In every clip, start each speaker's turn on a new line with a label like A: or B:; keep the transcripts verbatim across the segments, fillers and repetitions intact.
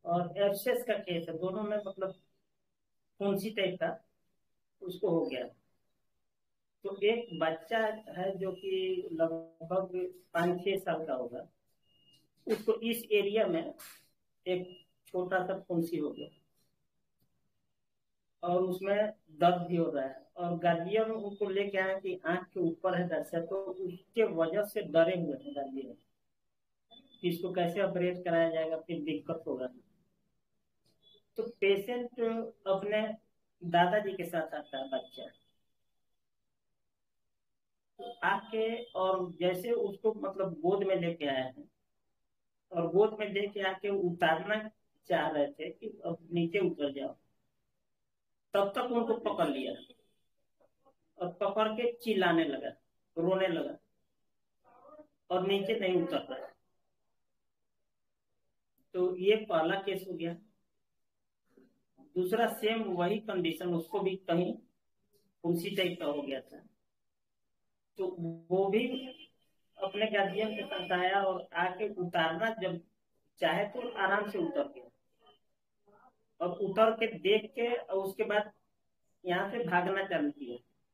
A: और एब्सेस का केस है, दोनों में मतलब फुंसी टाइप का उसको हो गया। तो एक बच्चा है जो कि लगभग पाँच छह साल का होगा, उसको इस एरिया में एक छोटा सा फुंसी हो गया और उसमें दर्द भी हो रहा है, और गार्जियन उनको लेके आए कि आंख के ऊपर है दर्शक, तो उसके वजह से डरे हुए हैं गार्जियन कि इसको कैसे ऑपरेट कराया जाएगा, फिर दिक्कत होगा। तो पेशेंट अपने दादाजी के साथ आता है बच्चा, तो आके और जैसे उसको मतलब गोद में लेके आए हैं, और गोद में लेके आके उतारना चाह रहे थे कि अब नीचे उतर जाओ, तब तक उनको पकड़ लिया और पकड़ के चिल्लाने लगा, रोने लगा और नीचे नहीं उतर रहा है। तो ये पहला केस हो गया। दूसरा सेम वही कंडीशन, उसको भी कहीं उसी टाइप का हो गया था। तो वो भी अपने गार्जियन के साथ आया और आके उतारना जब चाहे तो आराम से उतर गया, और उतर के देख के और उसके बाद यहाँ से भागना चालू किया।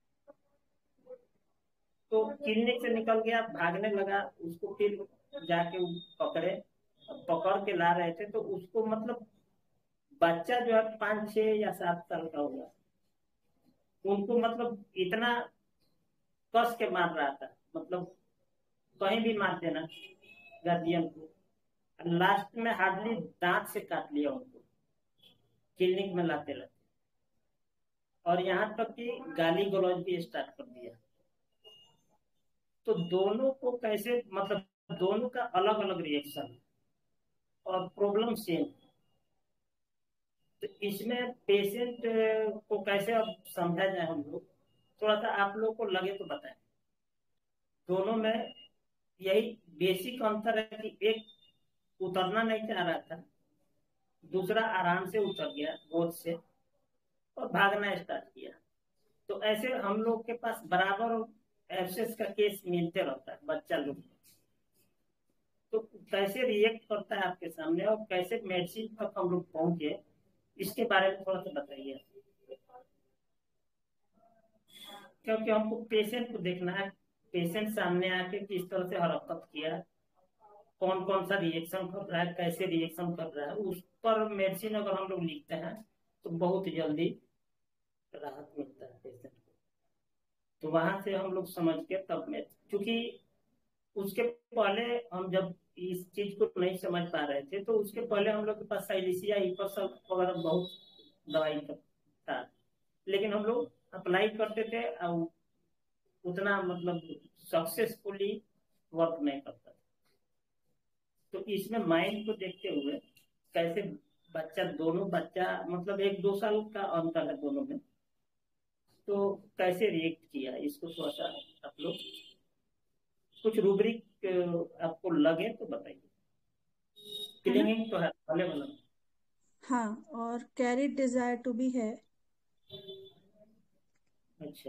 A: तो क्लिनिक से निकल गया, भागने लगा, उसको फिर जाके पकड़े, पकड़ के ला रहे थे, तो उसको मतलब बच्चा जो है पाँच छह या सात साल का होगा, उनको मतलब इतना कस के मार रहा था, मतलब कहीं भी मार देना गार्जियन को। लास्ट में हार्डली दांत से काट लिया उनको क्लिनिक में लाते लाते, और यहाँ तक कि गाली गलौज भी स्टार्ट कर दिया। तो दोनों को कैसे मतलब दोनों का अलग अलग रिएक्शन और प्रॉब्लम सेम। तो इसमें पेशेंट को कैसे अब समझा जाए हम लोग, थोड़ा सा आप लोग को लगे तो बताएं। दोनों में यही बेसिक अंतर है कि एक उतरना नहीं चाह रहा था, दूसरा आराम से उतर गया गोद से और भागना स्टार्ट किया। तो ऐसे हम लोग के पास बराबर एब्सेस का केस मिलते रहता है बच्चा लोग। तो कैसे रिएक्ट करता है आपके सामने और कैसे मेडिसिन तक हम लोग पहुंचे, इसके बारे में थोड़ा सा बताइए, क्योंकि हमको पेशेंट को देखना है। पेशेंट सामने आके किस तरह से हरकत किया, कौन कौन सा रिएक्शन कर रहा है, कैसे रिएक्शन कर रहा है, उस पर मेडिसिन अगर हम लोग लिखते हैं तो बहुत जल्दी राहत मिलता है पेशेंट को। तो वहां से हम लोग समझ के तब में, क्योंकि उसके पहले हम जब इस चीज को नहीं समझ पा रहे थे, तो उसके पहले हम लोग के पास साइलिसिया हिपरसल वगैरह बहुत दवाई का था, लेकिन हम लोग अप्लाई करते थे और उतना मतलब सक्सेसफुली वर्क नहीं करता। तो इसमें माइंड को देखते हुए कैसे बच्चा, दोनों बच्चा मतलब एक दो साल का अंतर है दोनों में, तो कैसे रिएक्ट किया, इसको थोड़ा सा आप लोग कुछ रूब्रिक आपको लगे तो बताइए।
B: है ना।
A: क्लिनिंग तो है भले भले।
B: हाँ, और कैरी डिजायर टू बी है।
A: अच्छा,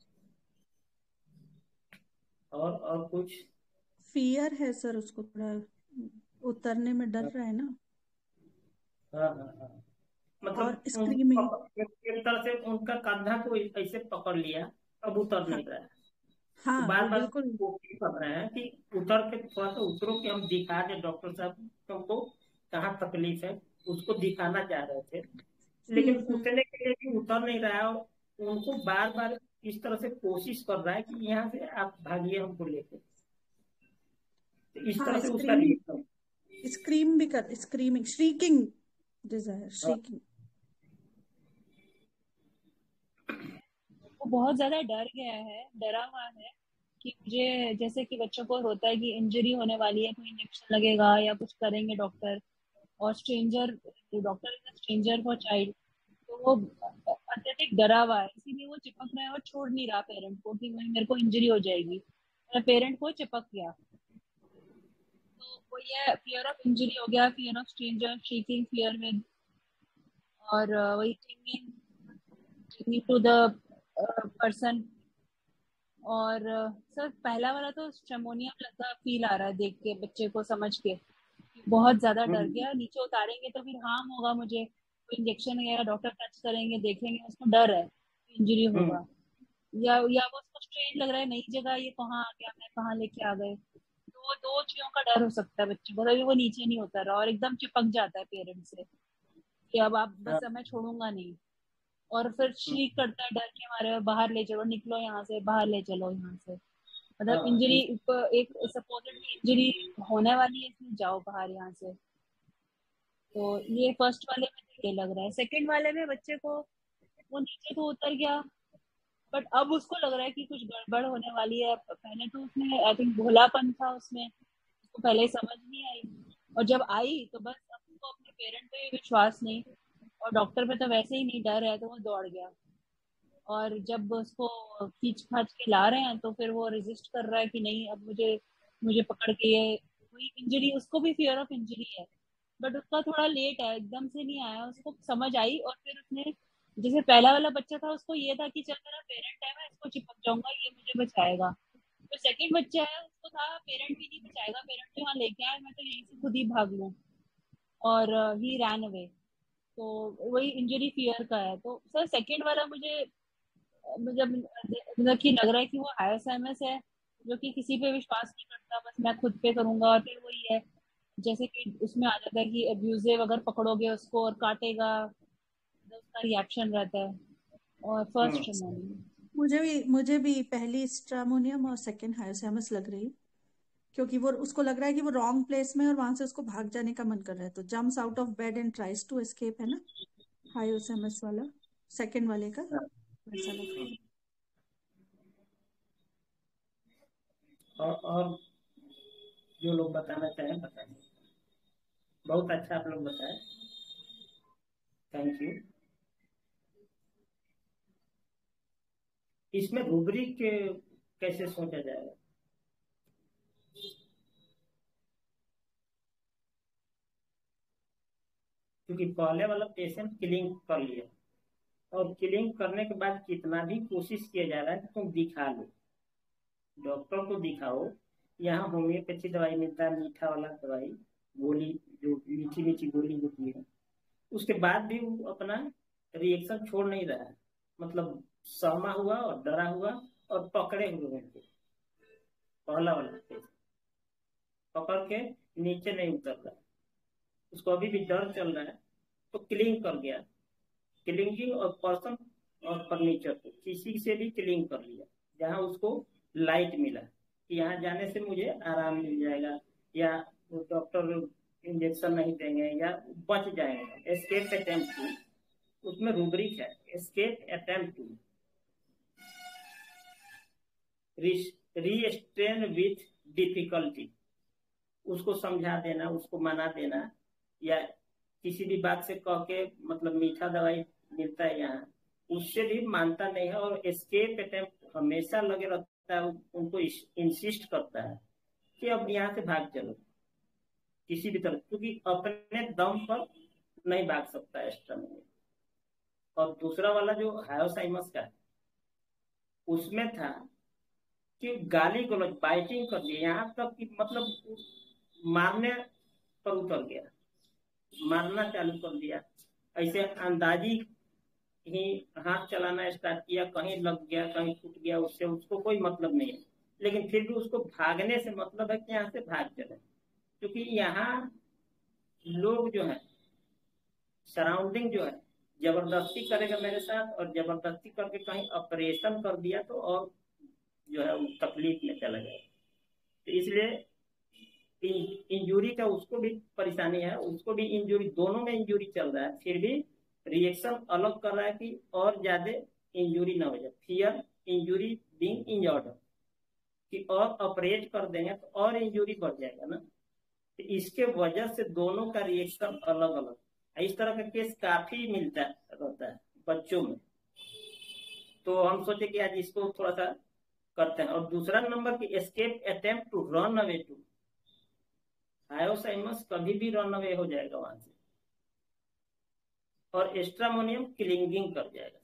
A: और और कुछ?
B: फियर है सर, उसको थोड़ा उतरने में डर
A: हाँ
B: रहा है ना।
A: हाँ हाँ हाँ।
B: और
A: मतलब उन
B: स्क्रीमिंग।
A: पकड़- एक एक तरह से उनका कंधा को ऐसे पकड़ लिया, अब उतर
B: हाँ
A: नहीं रहा है। तो
B: हाँ,
A: बार
B: वो
A: बार
B: बिल्कुल।
A: कोशिश कर रहे हैं कि उतर के थोड़ा सा उतरो, कि हम दिखा दे डॉक्टर साहब तुमको कहाँ तकलीफ है, उसको दिखाना चाह रहे थे।
B: हम्म
A: लेकिन
B: हम्म।
A: उतरने के लिए भी उतर नहीं रहा है, और उनको बार बार इस तरह से कोशिश कर रहा है कि यहाँ से आप भागिए हमको लेके। तो इस
B: हाँ,
A: तरह से उसका
B: स्क्रीमिंग।
A: रिएक्शन।
B: स्क्रीम भी कर, स्क्रीमिंग, श्रीकिंग डिजायर,
A: हाँ
B: श्रीकिंग।
C: वो बहुत ज्यादा डर गया है, डरा हुआ है कि मुझे, जैसे कि बच्चों को होता है कि इंजरी होने वाली है, कोई इंजेक्शन लगेगा या कुछ करेंगे डॉक्टर, और stranger, doctor is a stranger for child. तो वो अत्यधिक डरा हुआ है, इसीलिए वो चिपक रहा है और छोड़ नहीं रहा पेरेंट को कि मैं, मेरे को इंजरी हो जाएगी। मेरा पेरेंट को चिपक गया। तो वो ये फियर ऑफ इंजरी हो गया, fear of stranger, shaking fear with, और अ, वही clinging, clinging to the person. और अ, सर पहला वाला तो चमोनिया जैसा फील आ रहा है देख के, बच्चे को समझ के कि बहुत ज्यादा डर
A: हम्म
C: गया, नीचे उतारेंगे तो फिर हार्म होगा मुझे, कोई इंजेक्शन वगैरह डॉक्टर टच करेंगे देखेंगे, उसको डर है इंजरी
A: हम्म।
C: होगा, या या वो उसको स्ट्रेन लग रहा है, नई जगह ये कहाँ आ गया, मैं कहाँ लेके आ गए, तो वो दो चीजों का डर हो सकता है बच्चे को, तभी वो नीचे नहीं उतर रहा और एकदम चिपक जाता है पेरेंट्स से कि अब आप बस,
A: हाँ।
C: अब मैं छोड़ूंगा नहीं, और फिर
A: हम्म,
C: शीक करता है डर के मारे, और बाहर ले चलो, निकलो यहाँ से, बाहर ले चलो यहाँ से, मतलब
A: हाँ,
C: इंजरी,
A: इस
C: एक सपोजेडली इंजरी होने वाली है, इसलिए जाओ बाहर यहाँ से। तो ये फर्स्ट वाले में तो ये लग रहा है, सेकंड वाले में बच्चे को वो नीचे तो उतर गया, बट अब उसको लग रहा है कि कुछ गड़बड़ होने वाली है, पहले तो उसमें आई थिंक भोलापन था उसमें, उसको पहले ही समझ नहीं आई, और जब आई तो बस अब उसको अपने पेरेंट पे भी विश्वास नहीं, और डॉक्टर पे तो वैसे ही नहीं डर है, तो वो दौड़ गया, और जब उसको खींच खाच के ला रहे हैं तो फिर वो रेजिस्ट कर रहा है कि नहीं, अब मुझे मुझे पकड़ के ये कोई इंजरी, उसको भी फियर ऑफ इंजरी है, बट उसका थोड़ा लेट है, एकदम से नहीं आया, उसको समझ आई, और फिर उसने, जैसे पहला वाला बच्चा था उसको ये था कि चल मेरा पेरेंट है, मैं इसको चिपक जाऊंगा, ये मुझे बचाएगा, तो सेकंड बच्चा है उसको था पेरेंट भी नहीं बचाएगा, पेरेंट तो यहाँ लेके आए, मैं तो यहीं से खुद ही भाग लूं, और ही रैन अवे, तो वही इंजरी फियर का है। तो सर सेकंड वाला मुझे मतलब मतलब कि लग रहा है कि वो आईएसएमएस है, जो कि किसी पे विश्वास नहीं करता, बस मैं खुद पे करूंगा, और फिर वही है जैसे कि उसमें आ जाता है कि अब्यूजिव अगर पकड़ोगे उसको और काटेगा, तो उसका रिएक्शन रहता है, और फर्स्ट
A: हम्म।
C: ट्रिमोनिया।
B: मुझे भी मुझे भी पहली स्ट्रामोनियम और सेकंड हायोसैमस लग रही है, क्योंकि वो उसको लग रहा है कि वो रॉन्ग प्लेस में है और वहां से उसको भाग जाने का मन कर रहा है, तो jumps out of bed and tries to escape, है ना, हायोसैमस वाला, सेकंड वाले का
A: हाँ,
B: वैसा लग रहा है।
A: और और जो लोग बताना चाहें बताएं। बहुत अच्छा आप लोग बताएं। Thank you. इसमें रूब्रिक कैसे सोचा जाएगा? क्योंकि पहले वाला पेशेंट किलिंग कर लिया, और किलिंग करने के बाद कितना भी कोशिश किया जा रहा है कि तुम दिखा लो, डॉक्टर को दिखाओ। यहाँ होम्योपैथी दवाई मिलता है, मीठा वाला दवाई, गोली, जो मीठी मीठी गोली होती है, उसके बाद भी वो अपना रिएक्शन छोड़ नहीं रहा है, मतलब सहमा हुआ और डरा हुआ और पकड़े हुए हैं। पहला वाला केस पकड़ के नीचे नहीं उतर रहा है, उसको अभी भी डर चल रहा है, तो किलिंग कर गया। किलिंगिंग और पर्सन और फर्नीचर को किसी से भी किलिंग कर लिया, जहाँ उसको लाइट मिला कि यहाँ जाने से मुझे आराम मिल जाएगा, या वो डॉक्टर इंजेक्शन नहीं देंगे, या बच जाएंगे। एस्केप अटेम्प्ट टू, उसमें रूब्रिक है, escape attempt to restrain with difficulty, उसको समझा देना, उसको मना देना, या किसी भी बात से कह के, मतलब मीठा दवाई मिलता है यहाँ, उससे भी मानता नहीं है, और एस्केप अटेम्प्ट हमेशा लगे रहता है, उनको इंसिस्ट करता है कि अब यहाँ से भाग चलो किसी भी तरह, क्योंकि अपने दम पर नहीं भाग सकता एक्स्ट्रा में। और दूसरा वाला जो हायोसाइमस का है, उसमें था कि गाली गलौज, बाइटिंग कर दिया, यहाँ तक कि मतलब मारने पर उतर गया, मारना चालू कर दिया, ऐसे अंदाजी ही हाथ चलाना स्टार्ट किया, कहीं लग गया कहीं टूट गया, उससे उसको कोई मतलब नहीं है, लेकिन फिर भी उसको भागने से मतलब है कि यहाँ से भाग चले, क्योंकि यहाँ लोग जो है, सराउंडिंग जो है, जबरदस्ती करेगा मेरे साथ, और जबरदस्ती करके कहीं ऑपरेशन कर दिया तो और जो है वो तकलीफ में चला जाएगा। तो इसलिए इंजूरी का उसको भी परेशानी है, उसको भी इंजूरी, दोनों में इंजूरी चल रहा है, फिर भी रिएक्शन अलग कर रहा है कि और ज्यादा इंजूरी ना हो जाए, फियर इंजूरी बीइंग इंजर्ड, कि और ऑपरेट कर देंगे तो और इंजूरी बढ़ जाएगा ना, तो इसके वजह से दोनों का रिएक्शन अलग अलग। इस तरह का केस काफी मिलता रहता है बच्चों में, तो हम सोचे कि आज इसको थोड़ा सा करते हैं। और दूसरा नंबर की escape attempt to run away to, Hyoscyamus कभी भी रन अवे हो जाएगा वहां से, और एस्ट्रामोनियम क्लिंगिंग कर जाएगा।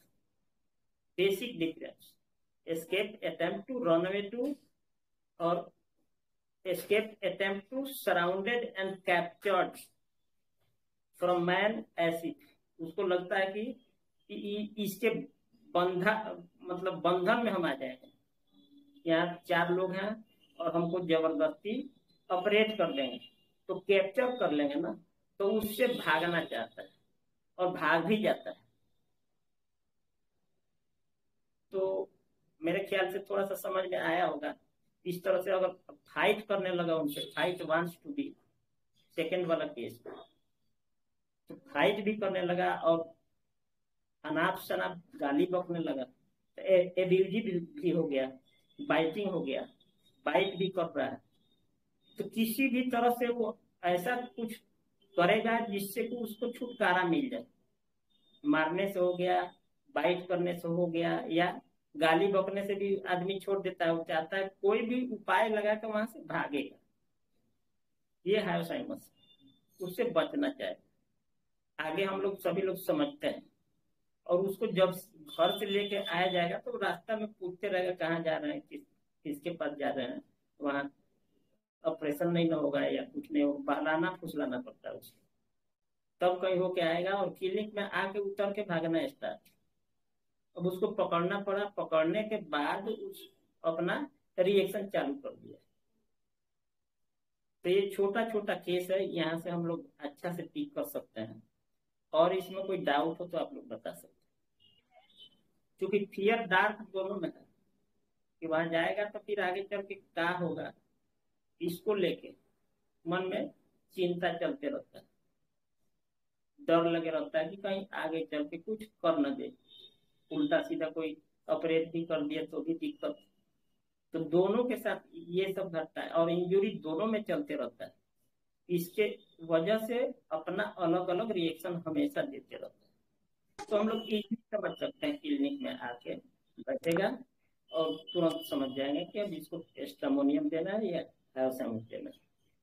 A: Basic difference, escape attempt to run away to और escape attempt to surrounded and captured from man as if, उसको लगता है कि, कि इसके बंधा मतलब बंधन में हम आ जाएंगे, यहाँ चार लोग हैं और हमको जबरदस्ती ऑपरेट कर लेंगे, तो कैप्चर कर लेंगे ना, तो उससे भागना चाहता है और भाग भी जाता है। तो मेरे ख्याल से थोड़ा सा समझ में आया होगा। इस तरह से अगर फाइट करने लगा उनसे, fight wants to be, second वाला केस में तो फाइट भी करने लगा और अनाप शनाप गाली बकने लगा, तो एब्यूजिव भी, भी हो गया, बाइटिंग हो गया, बाइट भी कर रहा है, तो किसी भी तरह से वो ऐसा कुछ करेगा जिससे कि उसको छुटकारा मिल जाए। मारने से हो गया, बाइट करने से हो गया, या गाली बकने से भी आदमी छोड़ देता है, वो चाहता है कोई भी उपाय लगा कर वहां से भागेगा। ये हायोसाइमस, उससे बचना चाहिए। आगे हम लोग सभी लोग समझते हैं, और उसको जब घर से लेके आया जाएगा तो रास्ता में पूछते रहेगा कहाँ जा रहे हैं, किस किसके पास जा रहे हैं, वहां ऑपरेशन नहीं ना होगा या कुछ नहीं होगा, बहलाना फुसलाना पड़ता है उसको, तब कहीं होके आएगा और क्लिनिक में आके उतर के भागना स्टार्ट। अब उसको पकड़ना पड़ा, पकड़ने के बाद उस अपना रिएक्शन चालू कर दिया। तो ये छोटा छोटा केस है, यहाँ से हम लोग अच्छा से पिक कर सकते हैं, और इसमें कोई डाउट हो तो आप लोग बता सकते हैं। क्योंकि फियर डार्क दोनों में है कि वहां जाएगा तो फिर आगे चल के क्या होगा, इसको लेके मन में चिंता चलते रहता है, डर लगे रहता है कि कहीं आगे चल के कुछ कर न दे, उल्टा सीधा कोई ऑपरेट भी कर दिया तो भी दिक्कत। तो दोनों के साथ ये सब घटता है, और इंजुरी दोनों में चलते रहता है। इसके वजह से अपना अलग अलग रिएक्शन हमेशा देते रहता है। तो हम लोग इजी समझ सकते हैं, क्लिनिक में आके बैठेगा और तुरंत समझ जाएंगे कि अब इसको स्ट्रामोनियम देना है या हायोसाइमस देना है।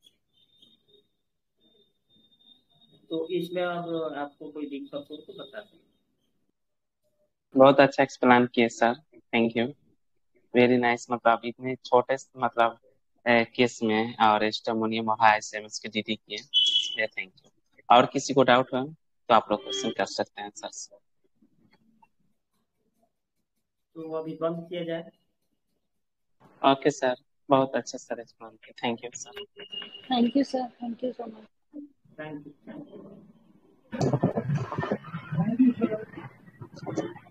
A: तो इसमें अब आपको कोई दिक्कत हो तो बता दें।
D: बहुत अच्छा एक्सप्लेन किए sir, thank you, very nice. मतलब इतने छोटे मतलब केस में और स्ट्रामोनियम और हायोसाइमस के डीडी किए, थैंक यू। और किसी को डाउट हो तो आप लोग क्वेश्चन कर सकते हैं सर से।
A: तो अभी बंद किया जाए।
C: ओके
D: सर, बहुत अच्छा सर एक्सप्लेन किया, thank you sir.
C: Thank you sir, thank you so much.
A: Thank you, thank you.